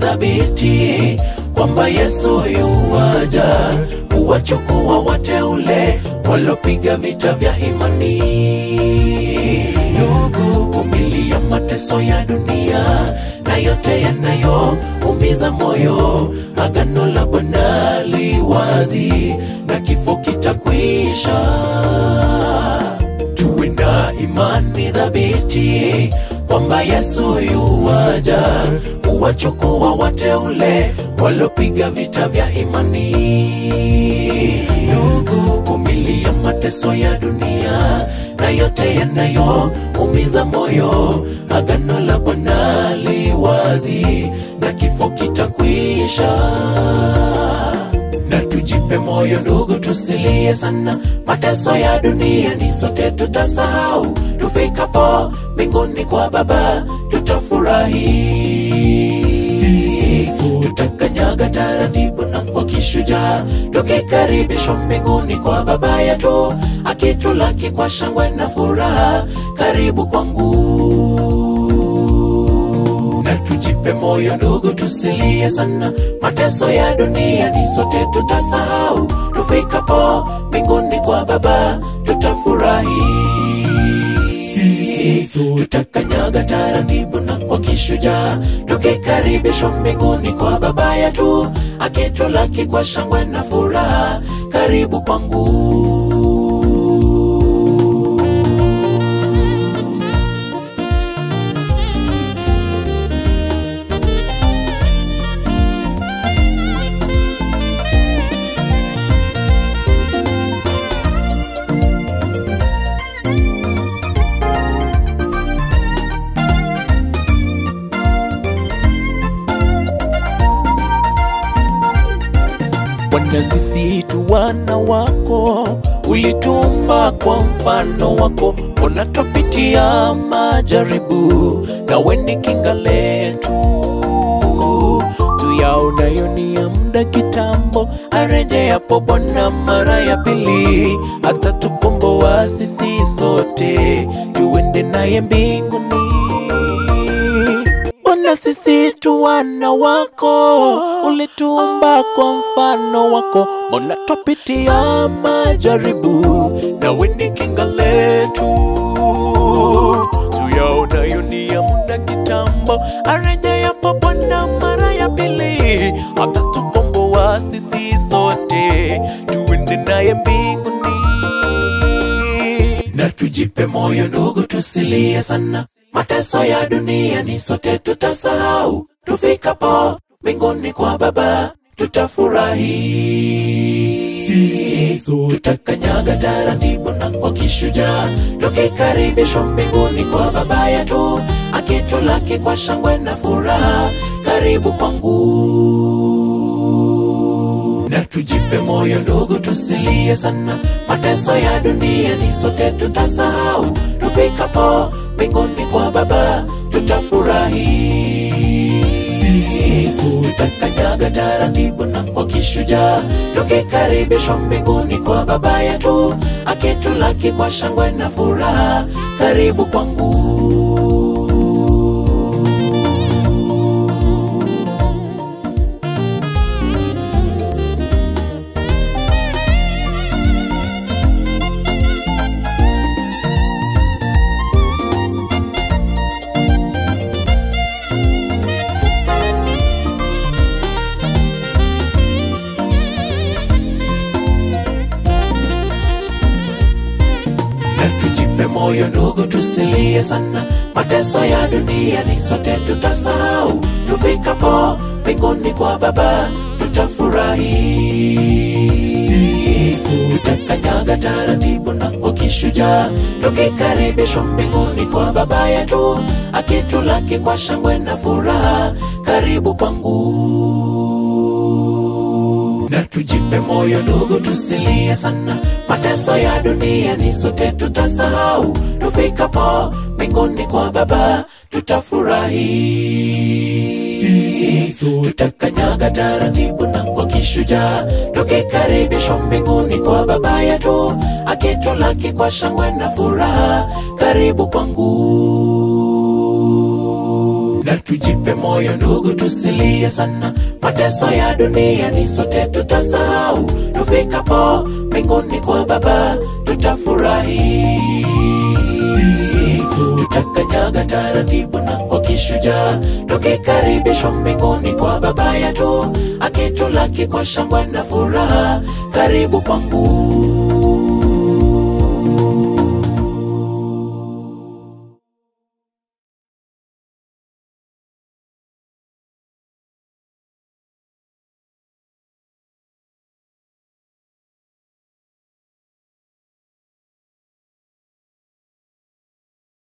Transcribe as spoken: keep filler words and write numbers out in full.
thabiti kwamba Yesu yuwaja kuwachukua wateule walopiga vita vya imani. Ndugu, vumilia mateso ya dunia na yote yanayoumiza moyo. Agano la Bwana li wazi na kifo kitakwisha. Tuwe na imani thabiti kwamba Yesu yuwaja kuwachukua wateule walopiga vita vya imani. Ndugu, vumilia mateso ya dunia na yote yanayoumiza moyo. Agano la Bwana li wazi na kifo kitakwisha. Na tujipe moyo ndugu, tusilie sana. Mateso ya dunia ni sote tutasahau. Tufikapo mbinguni kwa Baba tutafurahi. Tutakanyaga taratibu na kwa kishujaa, tukikaribishwa mbinguni kwa Baba yetu, akitulaki kwa shangwe na furaha. Karibu kwangu. Na tujipe moyo ndugu, tusilie sana. Mateso ya dunia ni sote tutasahau. Tufikapo mbinguni kwa Baba tutafurahi. Tutakanyaga taratibu na kwa kishujaa, tukikaribishwa mbinguni kwa Baba yetu, akitulaki kwa shangwe na furaha. Karibu kwangu. Bwana, sisi tu wana wako, ulituumba kwa mfano wako. Mbona twapitia majaribu, nawe ni kinga letu. Tuyaonayo ni ya muda kitambo, arejeapo Bwana mara ya pili, atatukomboa sisi sote, tuende naye mbinguni. Bwana, sisi tu wana wako, ulituumba kwa mfano wako. Mbona twapitia majaribu, nawe ni kinga letu. Tuyaonayo ni ya muda kitambo, arejeapo Bwana mara ya pili, atatukomboa sisi sote, tuende naye mbinguni. Na tujipe moyo ndugu, tusilie sana. Mateso ya dunia ni sote tutasahau. Tufikapo mbinguni kwa Baba tutafurahi. Tutakanyaga taratibu na kwa kishujaa, tukikaribishwa mbinguni kwa Baba yetu, akitulaki kwa shangwe na furaha. Karibu kwangu. Na tujipe moyo ndugu, tusilie sana. Mateso ya dunia ni sote tutasahau. Tufikapo mbinguni kwa Baba tutafurahi. Tutakanyaga taratibu na kwa kishujaa, tukikaribishwa mbinguni kwa Baba yetu, akitulaki kwa shangwe na furaha. Karibu kwangu. Tujipe moyo ndugu, tusilie sana. Mateso ya dunia ni sote tutasahau. Tufikapo mbinguni kwa Baba tutafurahi. Tutakanyaga taratibu na kwa kishujaa, tukikaribishwa mbinguni kwa Baba yetu, akitulaki kwa shangwe na furaha. Karibu kwangu. Na tujipe moyo ndugu, tusilie sana. Mateso ya dunia ni sote tutasahau. Tufikapo mbinguni kwa Baba tutafurahi. Tutakanyaga taratibu na kwa kishujaa, tukikaribishwa mbinguni kwa Baba yetu, akitulaki kwa shangwe na furaha. Karibu kwangu. na tujipe moyo ndugu, tusilie sana. Mateso ya dunia ni sote tutasahau, tufikapo mbinguni kwa Baba tutafurahi. Sisi tutakanyaga taratibu na kwa kishujaa, tukikaribishwa mbinguni kwa Baba yetu, akitulaki kwa shangwe na furaha. Karibu kwangu